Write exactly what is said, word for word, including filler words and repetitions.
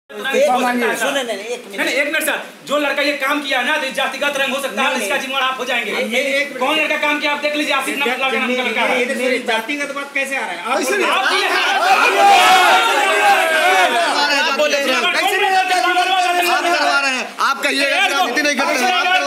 सुने नहीं एक मिनट नहीं एक मिनट सर, जो लड़का ये काम किया ना तो जातिगत रंग हो सकता है, इसका जिम्मेदार आप हो जाएंगे। कौन लड़का काम किया आप देख लीजिए, आसिफ नाम का लड़का है। जातिगत बात कैसे आ रहा है? आप कहिए राजनीति नहीं करते हैं।